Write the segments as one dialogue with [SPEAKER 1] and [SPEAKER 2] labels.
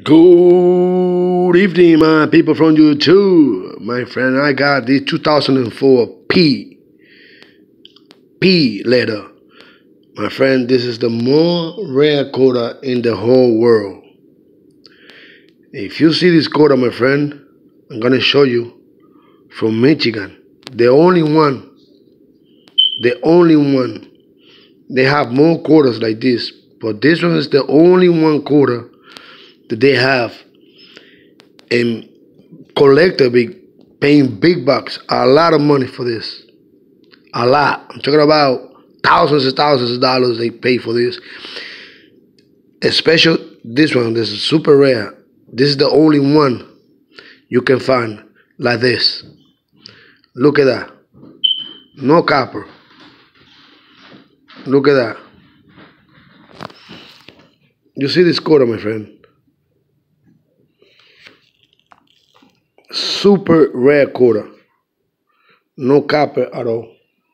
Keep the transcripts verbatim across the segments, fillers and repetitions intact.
[SPEAKER 1] Good evening, my people from YouTube. My friend, I got this two thousand four P. P letter. My friend, this is the more rare coda in the whole world. If you see this coda, my friend, I'm going to show you from Michigan. The only one. The only one. They have more codas like this, but this one is the only one coda that they have. And collector be paying big bucks, a lot of money for this. A lot. I'm talking about thousands and thousands of dollars they pay for this. Especially this one. This is super rare. This is the only one you can find like this. Look at that. No copper. Look at that. You see this coda, my friend? Super rare coda. No copper at all.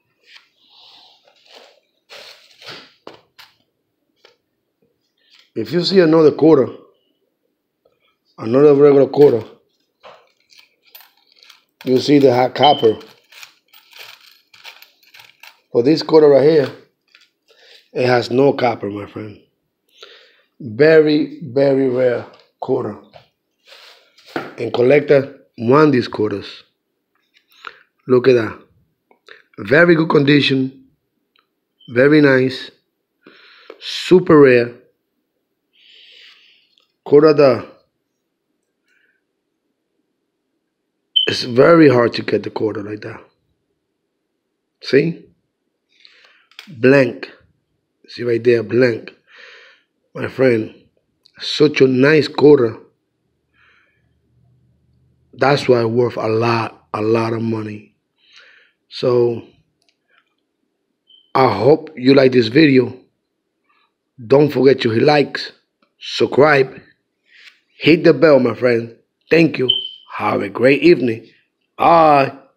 [SPEAKER 1] If you see another coda, another regular coda, you see the hot copper. For this coda right here, it has no copper, my friend. Very, very rare coda. And collector want these codas. Look at that. Very good condition. Very nice. Super rare. Coda da. It's very hard to get the coda like that. See? Blank. See right there, blank. My friend, such a nice coda. That's why it's worth a lot, a lot of money. So, I hope you like this video. Don't forget to hit likes, subscribe, hit the bell, my friend. Thank you. Have a great evening. Bye.